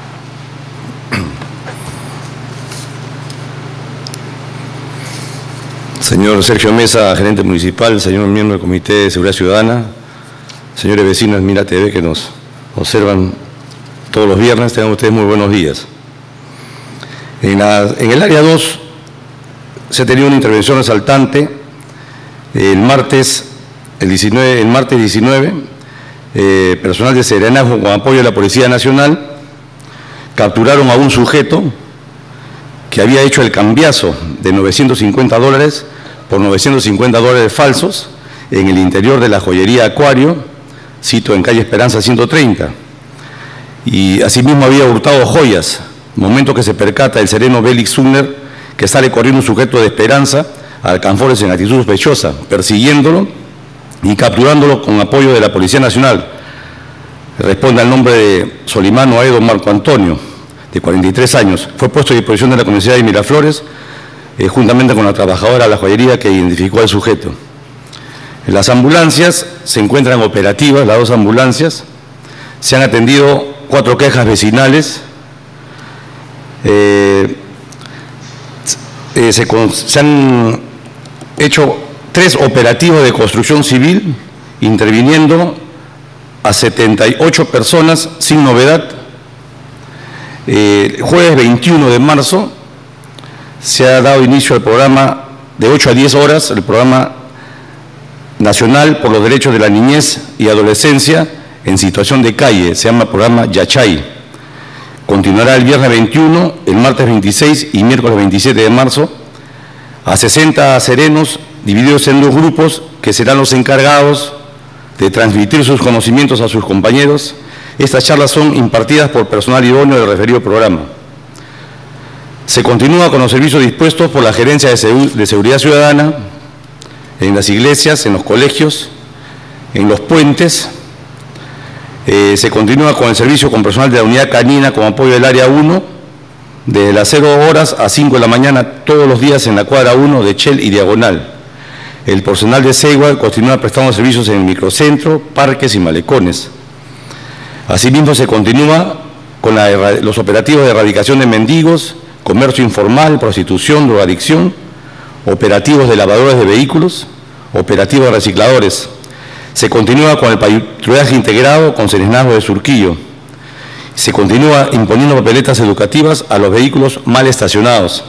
Señor Sergio Mesa, gerente municipal, señor miembro del Comité de Seguridad Ciudadana, señores vecinos de Mira T V que nos observan todos los viernes, tengan ustedes muy buenos días. En, la, en el área dos se ha tenido una intervención resaltante el martes, el diecinueve, el martes diecinueve, eh, personal de Serenazgo con apoyo de la Policía Nacional capturaron a un sujeto que había hecho el cambiazo de novecientos cincuenta dólares por novecientos cincuenta dólares falsos en el interior de la joyería Acuario, sito en calle Esperanza ciento treinta. Y asimismo había hurtado joyas, momento que se percata el sereno Bélix Zumner, que sale corriendo un sujeto de Esperanza a Alcanfores en actitud sospechosa, persiguiéndolo y capturándolo con apoyo de la Policía Nacional. Responde al nombre de Solimano Aedo Marco Antonio, de cuarenta y tres años. Fue puesto a disposición de la Comisaría de Miraflores, eh, juntamente con la trabajadora de la joyería que identificó al sujeto. Las ambulancias se encuentran operativas, las dos ambulancias. Se han atendido cuatro quejas vecinales. Eh, eh, se, se han hecho tres operativos de construcción civil, interviniendo a setenta y ocho personas sin novedad. Eh, el jueves veintiuno de marzo se ha dado inicio al programa de ocho a diez horas, el programa nacional por los derechos de la niñez y adolescencia en situación de calle, se llama programa Yachay. Continuará el viernes veintiuno, el martes veintiséis y miércoles veintisiete de marzo, a sesenta serenos divididos en dos grupos que serán los encargados de transmitir sus conocimientos a sus compañeros. Estas charlas son impartidas por personal idóneo del referido programa. Se continúa con los servicios dispuestos por la Gerencia de, Segu- de Seguridad Ciudadana en las iglesias, en los colegios, en los puentes. Eh, se continúa con el servicio con personal de la unidad canina con apoyo del área uno, desde las cero horas a cinco de la mañana todos los días en la cuadra uno de Chel y Diagonal. El personal de Segua continúa prestando servicios en el microcentro, parques y malecones. Asimismo, se continúa con la, los operativos de erradicación de mendigos, comercio informal, prostitución, drogadicción, operativos de lavadores de vehículos, operativos de recicladores. Se continúa con el patrullaje integrado con Serenazgo de Surquillo. Se continúa imponiendo papeletas educativas a los vehículos mal estacionados.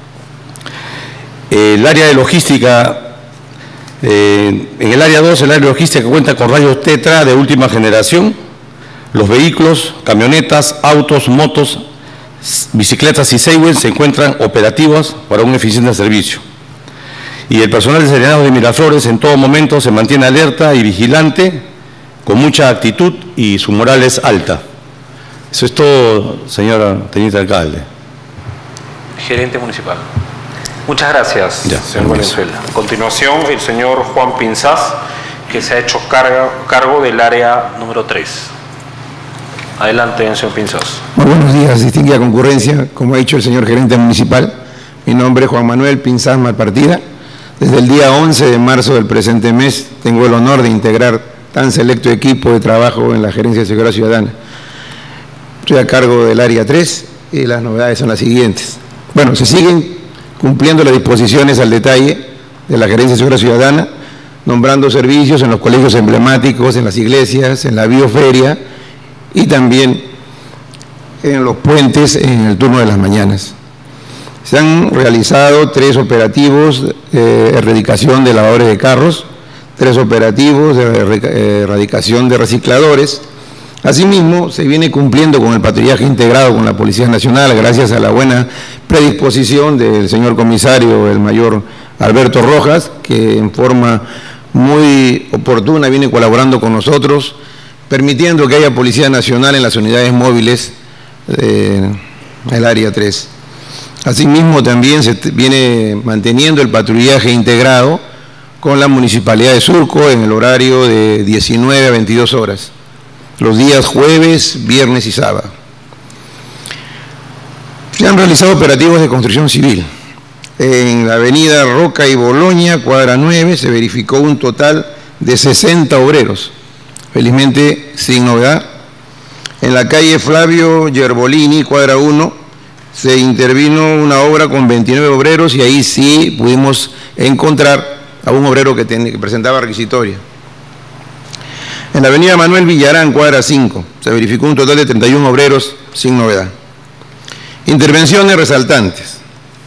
El área de logística, eh, en el área dos, el área de logística cuenta con rayos tetra de última generación. Los vehículos, camionetas, autos, motos, bicicletas y Segway se encuentran operativos para un eficiente servicio. Y el personal de Serenazgo de Miraflores en todo momento se mantiene alerta y vigilante, con mucha actitud y su moral es alta. Eso es todo, señora teniente alcalde. Gerente municipal. Muchas gracias, Ya, señor Valenzuela. A continuación, el señor Juan Pinzás, que se ha hecho carga, cargo del área número tres. Adelante, señor Pinzás. Muy buenos días, distinguida concurrencia. Como ha dicho el señor gerente municipal, mi nombre es Juan Manuel Pinzás Malpartida. Desde el día once de marzo del presente mes tengo el honor de integrar tan selecto equipo de trabajo en la Gerencia de Seguridad Ciudadana. Estoy a cargo del área tres y las novedades son las siguientes. Bueno, se siguen cumpliendo las disposiciones al detalle de la Gerencia de Seguridad Ciudadana, nombrando servicios en los colegios emblemáticos, en las iglesias, en la bioferia y también en los puentes en el turno de las mañanas. Se han realizado tres operativos de erradicación de lavadores de carros, tres operativos de erradicación de recicladores. Asimismo, se viene cumpliendo con el patrullaje integrado con la Policía Nacional, gracias a la buena predisposición del señor comisario, el mayor Alberto Rojas, que en forma muy oportuna viene colaborando con nosotros, permitiendo que haya Policía Nacional en las unidades móviles del área tres. Asimismo, también se viene manteniendo el patrullaje integrado con la Municipalidad de Surco en el horario de diecinueve a veintidós horas, los días jueves, viernes y sábado. Se han realizado operativos de construcción civil. En la avenida Roca y Boloña, cuadra nueve, se verificó un total de sesenta obreros, felizmente sin novedad. En la calle Flavio Gerbolini, cuadra uno, se intervino una obra con veintinueve obreros y ahí sí pudimos encontrar a un obrero que, ten, que presentaba requisitoria. En la avenida Manuel Villarán, cuadra cinco, se verificó un total de treinta y uno obreros sin novedad. Intervenciones resaltantes.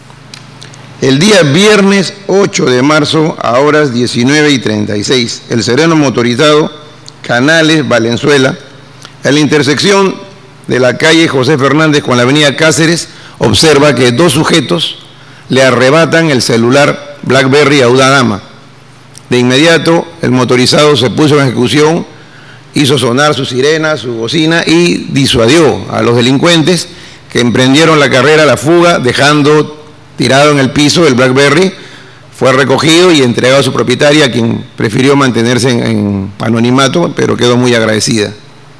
El día viernes ocho de marzo, a horas diecinueve y treinta y seis, el sereno motorizado Canales Valenzuela, en la intersección de la calle José Fernández con la avenida Cáceres, observa que dos sujetos le arrebatan el celular BlackBerry a una dama. De inmediato, el motorizado se puso en ejecución, hizo sonar su sirena, su bocina y disuadió a los delincuentes que emprendieron la carrera a la fuga, dejando tirado en el piso el BlackBerry. Fue recogido y entregado a su propietaria, quien prefirió mantenerse en, en anonimato, pero quedó muy agradecida.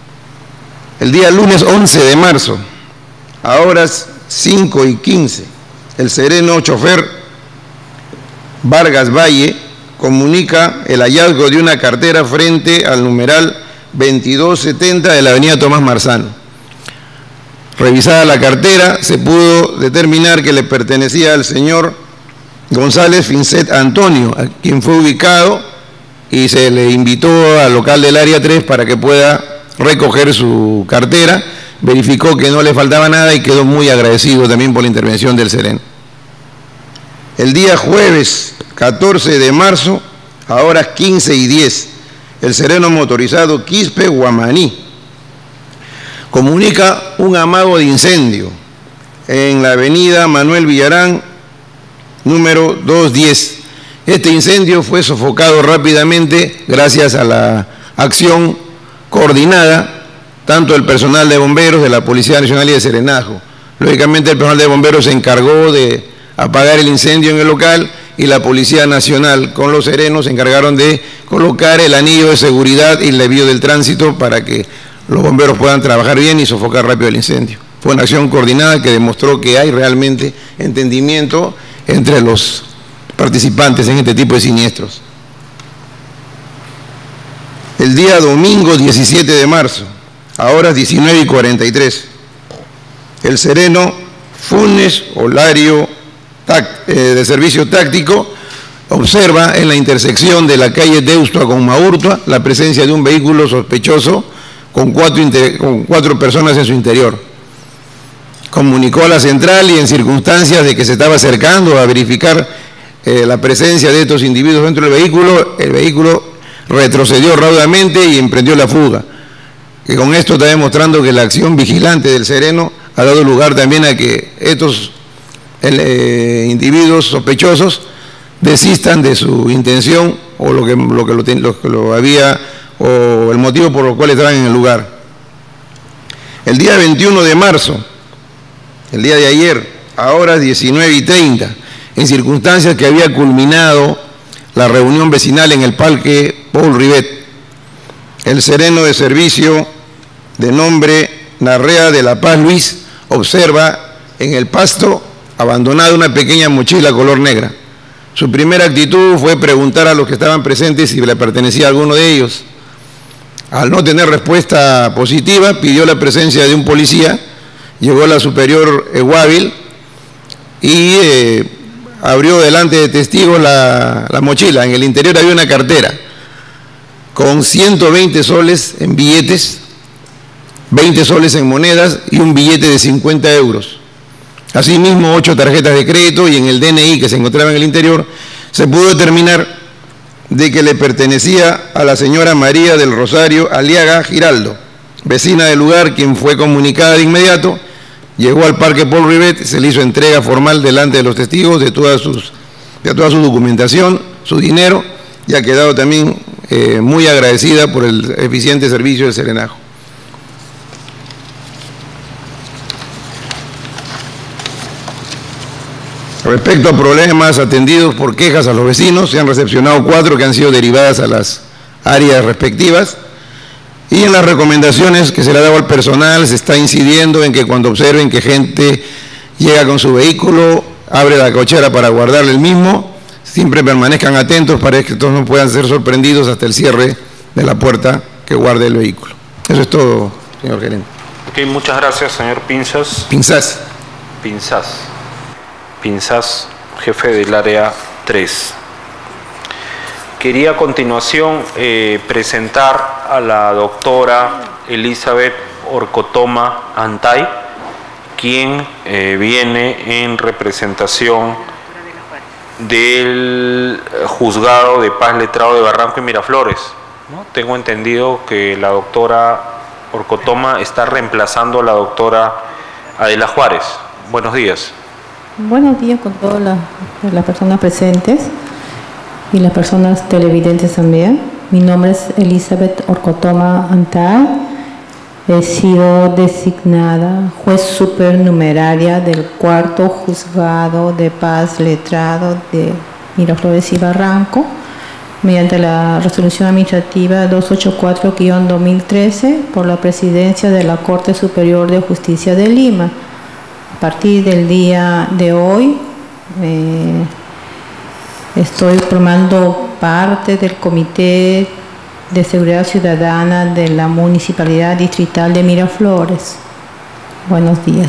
El día lunes once de marzo, a horas cinco y quince, el sereno chofer Vargas Valle comunica el hallazgo de una cartera frente al numeral veintidós setenta de la avenida Tomás Marzano. Revisada la cartera, se pudo determinar que le pertenecía al señor González Fincet Antonio, a quien fue ubicado y se le invitó al local del área tres para que pueda recoger su cartera. Verificó que no le faltaba nada y quedó muy agradecido también por la intervención del sereno. El día jueves catorce de marzo, a horas quince y diez, el sereno motorizado Quispe Guamaní comunica un amago de incendio en la avenida Manuel Villarán, número doscientos diez. Este incendio fue sofocado rápidamente gracias a la acción coordinada tanto del personal de bomberos de la Policía Nacional y de Serenazgo. Lógicamente el personal de bomberos se encargó de apagar el incendio en el local y la Policía Nacional con los serenos se encargaron de colocar el anillo de seguridad y el desvío del tránsito para que los bomberos puedan trabajar bien y sofocar rápido el incendio. Fue una acción coordinada que demostró que hay realmente entendimiento entre los participantes en este tipo de siniestros. El día domingo diecisiete de marzo, a horas diecinueve y cuarenta y tres, el sereno Funes Olario eh, de Servicio Táctico observa en la intersección de la calle Deustua con Maurtua la presencia de un vehículo sospechoso con cuatro, con cuatro personas en su interior. Comunicó a la central y en circunstancias de que se estaba acercando a verificar eh, la presencia de estos individuos dentro del vehículo, el vehículo retrocedió raudamente y emprendió la fuga. Que con esto está demostrando que la acción vigilante del sereno ha dado lugar también a que estos eh, individuos sospechosos desistan de su intención o lo que lo, que lo, lo, que lo había o el motivo por el cual estaban en el lugar. El día veintiuno de marzo, el día de ayer, a horas diecinueve y treinta, en circunstancias que había culminado la reunión vecinal en el Parque Paul Rivet. El sereno de servicio de nombre Narrea de la Paz Luis observa en el pasto abandonada una pequeña mochila color negra. Su primera actitud fue preguntar a los que estaban presentes si le pertenecía a alguno de ellos. Al no tener respuesta positiva, pidió la presencia de un policía, llegó la superior Eguávil y eh, abrió delante de testigos la, la mochila. En el interior había una cartera con ciento veinte soles en billetes, veinte soles en monedas y un billete de cincuenta euros. Asimismo, ocho tarjetas de crédito, y en el D N I que se encontraba en el interior se pudo determinar de que le pertenecía a la señora María del Rosario Aliaga Giraldo, vecina del lugar, quien fue comunicada de inmediato. Llegó al Parque Paul Rivet, se le hizo entrega formal delante de los testigos de, todas sus, de toda su documentación, su dinero, y ha quedado también eh, muy agradecida por el eficiente servicio del Serenajo. Respecto a problemas atendidos por quejas a los vecinos, se han recepcionado cuatro que han sido derivadas a las áreas respectivas, y en las recomendaciones que se le ha dado al personal se está incidiendo en que cuando observen que gente llega con su vehículo, abre la cochera para guardarle el mismo, siempre permanezcan atentos para que estos no puedan ser sorprendidos hasta el cierre de la puerta que guarde el vehículo. Eso es todo, señor gerente. Ok, muchas gracias, señor Pinzas. Pinzas. Pinzas. Pinzas, jefe del área tres. Quería a continuación eh, presentar a la doctora Elizabeth Orcotoma Antay, quien eh, viene en representación del Juzgado de Paz Letrado de Barranco y Miraflores, ¿no? Tengo entendido que la doctora Orcotoma está reemplazando a la doctora Adela Juárez. Buenos días. Buenos días con todas las, las personas presentes y las personas televidentes también. Mi nombre es Elizabeth Orcotoma Antay. He sido designada juez supernumeraria del cuarto Juzgado de Paz Letrado de Miraflores y Barranco, mediante la resolución administrativa doscientos ochenta y cuatro guión dos mil trece por la presidencia de la Corte Superior de Justicia de Lima. A partir del día de hoy eh, estoy formando parte del Comité de Seguridad Ciudadana de la Municipalidad Distrital de Miraflores. Buenos días.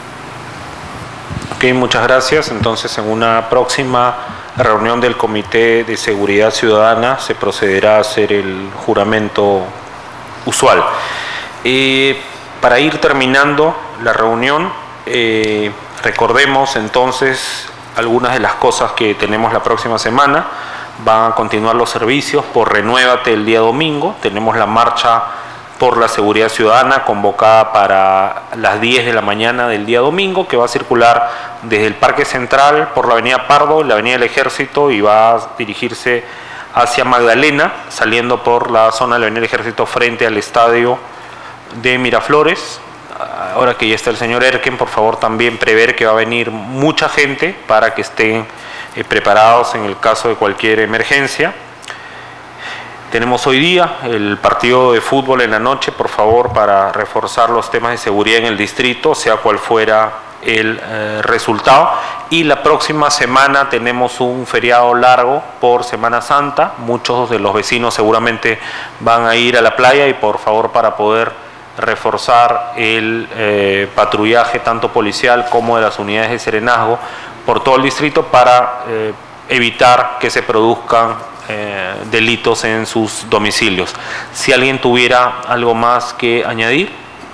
Ok, muchas gracias. Entonces, en una próxima reunión del Comité de Seguridad Ciudadana se procederá a hacer el juramento usual. Eh, para ir terminando la reunión, Eh, recordemos entonces algunas de las cosas que tenemos la próxima semana. Van a continuar los servicios por Renuévate el día domingo. Tenemos la marcha por la seguridad ciudadana convocada para las diez de la mañana del día domingo, que va a circular desde el Parque Central por la avenida Pardo, la avenida del Ejército, y va a dirigirse hacia Magdalena, saliendo por la zona de la avenida del Ejército frente al estadio de Miraflores. Ahora que ya está el señor Erken, por favor también prever que va a venir mucha gente para que estén eh, preparados en el caso de cualquier emergencia. Tenemos hoy día el partido de fútbol en la noche, por favor, para reforzar los temas de seguridad en el distrito, sea cual fuera el eh, resultado. Y la próxima semana tenemos un feriado largo por Semana Santa. Muchos de los vecinos seguramente van a ir a la playa, y por favor, para poder reforzar el eh, patrullaje tanto policial como de las unidades de serenazgo por todo el distrito para eh, evitar que se produzcan eh, delitos en sus domicilios. Si alguien tuviera algo más que añadir.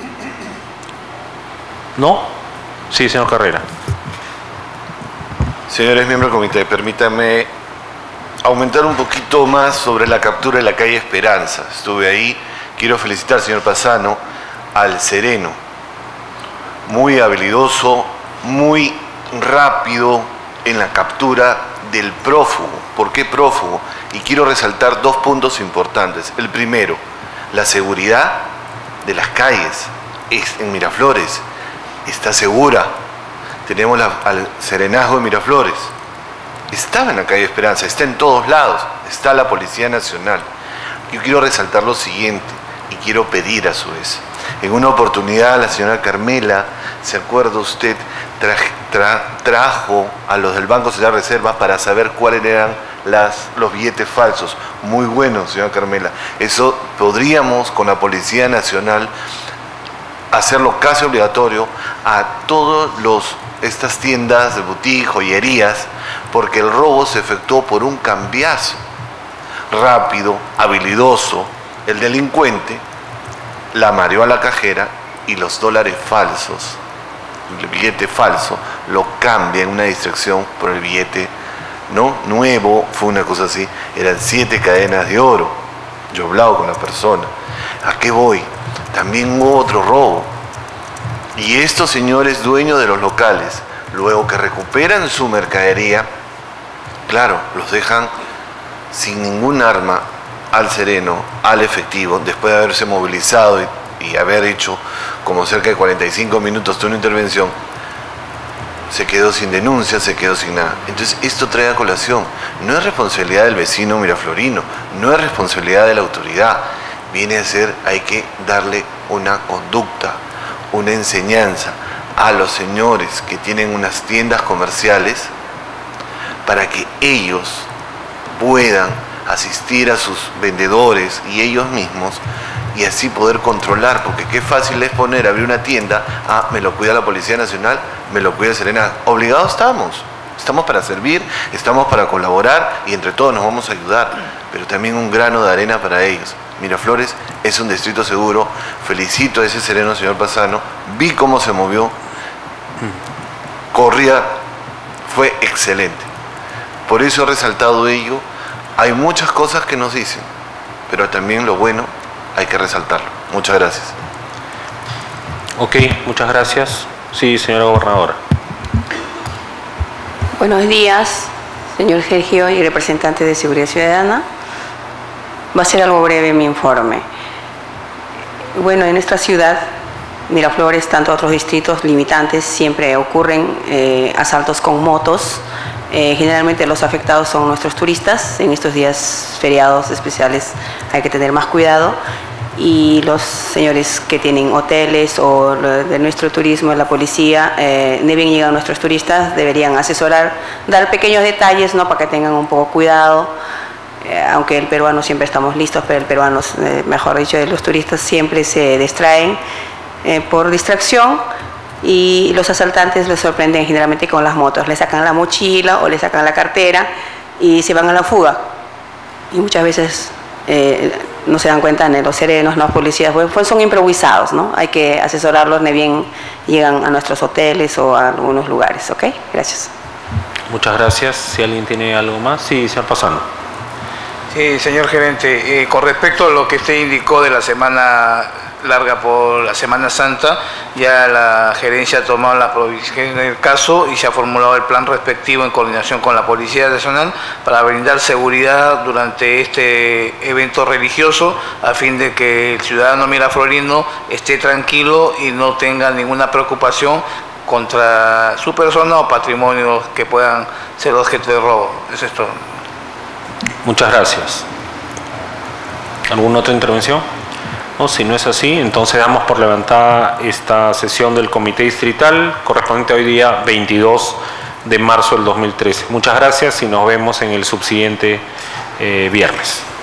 ¿No? Sí, señor Carrera. Señores miembros del comité, permítanme aumentar un poquito más sobre la captura de la calle Esperanza. Estuve ahí. Quiero felicitar, señor Pasano, al sereno. Muy habilidoso, muy rápido en la captura del prófugo. ¿Por qué prófugo? Y quiero resaltar dos puntos importantes. El primero, la seguridad de las calles en Miraflores está segura. Tenemos la, al serenazgo de Miraflores. estaba en la calle Esperanza, está en todos lados, está la Policía Nacional. Yo quiero resaltar lo siguiente y quiero pedir a su vez. En una oportunidad la señora Carmela, ¿se acuerda usted? Tra, tra, trajo a los del Banco Central de Reserva para saber cuáles eran las, los billetes falsos. Muy bueno, señora Carmela. Eso podríamos con la Policía Nacional hacerlo casi obligatorio a todas estas tiendas de boutique, joyerías, porque el robo se efectuó por un cambiazo rápido, habilidoso. El delincuente la mareó a la cajera y los dólares falsos, el billete falso, lo cambia en una distracción por el billete no nuevo, fue una cosa así, eran siete cadenas de oro. Yo he hablado con la persona. ¿A qué voy? También hubo otro robo. Y estos señores dueños de los locales, luego que recuperan su mercadería, claro, los dejan sin ningún arma al sereno, al efectivo, después de haberse movilizado y, y haber hecho como cerca de cuarenta y cinco minutos de una intervención, se quedó sin denuncia, se quedó sin nada. Entonces esto trae a colación, no es responsabilidad del vecino miraflorino, no es responsabilidad de la autoridad, viene a ser, hay que darle una conducta, una enseñanza a los señores que tienen unas tiendas comerciales para que ellos puedan asistir a sus vendedores y ellos mismos y así poder controlar, porque qué fácil es poner, abrir una tienda, ah, me lo cuida la Policía Nacional, me lo cuida Serena, obligados estamos, estamos para servir, estamos para colaborar y entre todos nos vamos a ayudar, pero también un grano de arena para ellos. Miraflores es un distrito seguro, felicito a ese sereno señor Pasano, vi cómo se movió, corría, fue excelente, por eso he resaltado ello. Hay muchas cosas que nos dicen, pero también lo bueno hay que resaltarlo. Muchas gracias. Ok, muchas gracias. Sí, señora gobernadora. Buenos días, señor Sergio y representante de Seguridad Ciudadana. Va a ser algo breve mi informe. Bueno, en nuestra ciudad, Miraflores, tanto otros distritos limitantes, siempre ocurren eh, asaltos con motos. Eh, generalmente los afectados son nuestros turistas. En estos días feriados especiales hay que tener más cuidado. Y los señores que tienen hoteles o de nuestro turismo, la policía, eh, ni bien llegan nuestros turistas, deberían asesorar, dar pequeños detalles, ¿no?, para que tengan un poco cuidado. Eh, aunque el peruano siempre estamos listos, pero el peruano, eh, mejor dicho, los turistas siempre se distraen eh, por distracción. Y los asaltantes les sorprenden generalmente con las motos, le sacan la mochila o le sacan la cartera y se van a la fuga. Y muchas veces eh, no se dan cuenta ni los serenos, los policías, pues son improvisados, ¿no? Hay que asesorarlos, ni bien llegan a nuestros hoteles o a algunos lugares, ¿ok? Gracias. Muchas gracias. Si alguien tiene algo más, sí, señor Pasano. Sí, señor gerente, eh, con respecto a lo que usted indicó de la semana larga por la Semana Santa, ya la gerencia ha tomado la provisión del caso y se ha formulado el plan respectivo en coordinación con la Policía Nacional para brindar seguridad durante este evento religioso a fin de que el ciudadano miraflorino esté tranquilo y no tenga ninguna preocupación contra su persona o patrimonio que puedan ser objeto de robo. Eso es todo. Muchas gracias. ¿Alguna otra intervención? No, si no es así, entonces damos por levantada esta sesión del Comité Distrital correspondiente a hoy día veintidós de marzo del dos mil trece. Muchas gracias y nos vemos en el subsiguiente eh, viernes.